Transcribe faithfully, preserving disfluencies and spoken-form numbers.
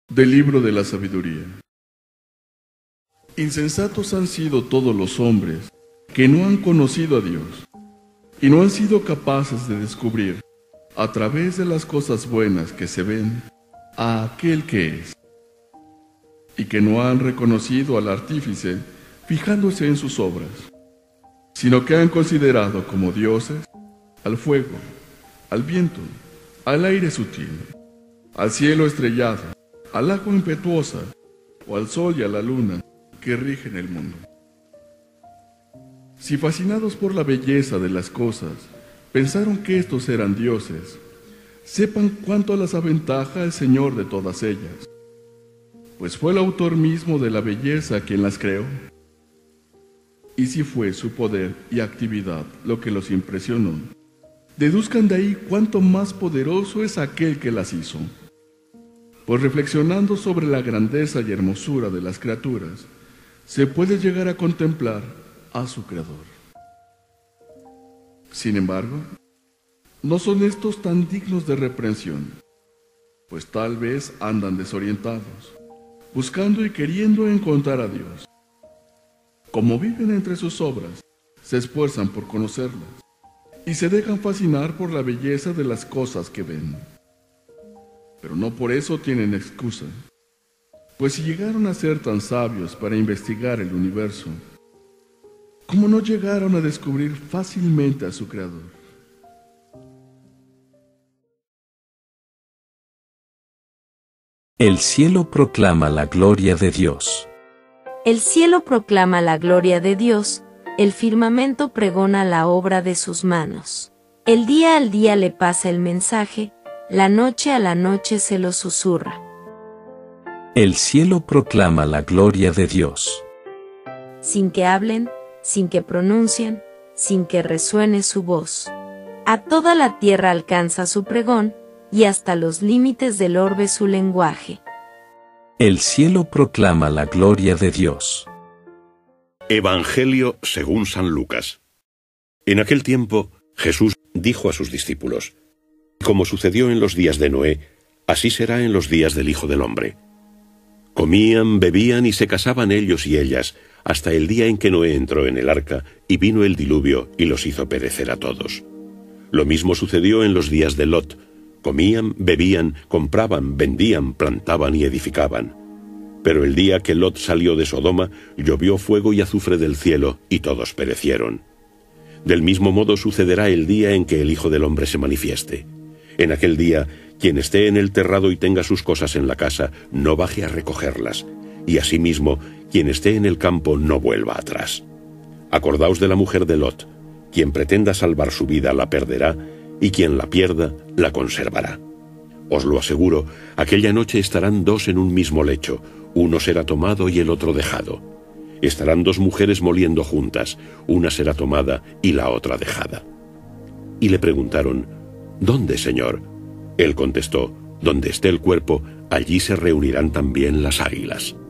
Del libro de la sabiduría. Insensatos han sido todos los hombres que no han conocido a Dios y no han sido capaces de descubrir, a través de las cosas buenas que se ven, a aquel que es, y que no han reconocido al artífice fijándose en sus obras, sino que han considerado como dioses al fuego, al viento, al aire sutil, al cielo estrellado, al agua impetuosa, o al sol y a la luna que rigen el mundo. Si fascinados por la belleza de las cosas, pensaron que estos eran dioses, sepan cuánto las aventaja el Señor de todas ellas, pues fue el autor mismo de la belleza quien las creó. Y si fue su poder y actividad lo que los impresionó, deduzcan de ahí cuánto más poderoso es aquel que las hizo. Pues reflexionando sobre la grandeza y hermosura de las criaturas, se puede llegar a contemplar a su Creador. Sin embargo, no son estos tan dignos de reprensión, pues tal vez andan desorientados, buscando y queriendo encontrar a Dios. Como viven entre sus obras, se esfuerzan por conocerlas y se dejan fascinar por la belleza de las cosas que ven. Pero no por eso tienen excusa, pues si llegaron a ser tan sabios para investigar el universo, ¿cómo no llegaron a descubrir fácilmente a su Creador? El cielo proclama la gloria de Dios. El cielo proclama la gloria de Dios, el firmamento pregona la obra de sus manos. El día al día le pasa el mensaje, la noche a la noche se lo susurra. El cielo proclama la gloria de Dios. Sin que hablen, sin que pronuncien, sin que resuene su voz. A toda la tierra alcanza su pregón, y hasta los límites del orbe su lenguaje. El cielo proclama la gloria de Dios. Evangelio según San Lucas. En aquel tiempo, Jesús dijo a sus discípulos: Como sucedió en los días de Noé, así será en los días del Hijo del Hombre. Comían, bebían y se casaban ellos y ellas, hasta el día en que Noé entró en el arca y vino el diluvio y los hizo perecer a todos. Lo mismo sucedió en los días de Lot. Comían, bebían, compraban, vendían, plantaban y edificaban. Pero el día que Lot salió de Sodoma, llovió fuego y azufre del cielo, y todos perecieron. Del mismo modo sucederá el día en que el Hijo del Hombre se manifieste. En aquel día, quien esté en el terrado y tenga sus cosas en la casa, no baje a recogerlas, y asimismo, quien esté en el campo no vuelva atrás. Acordaos de la mujer de Lot. Quien pretenda salvar su vida la perderá, y quien la pierda, la conservará. Os lo aseguro, aquella noche estarán dos en un mismo lecho, uno será tomado y el otro dejado. Estarán dos mujeres moliendo juntas, una será tomada y la otra dejada. Y le preguntaron: ¿Dónde, Señor? Él contestó: Donde esté el cuerpo, allí se reunirán también las águilas.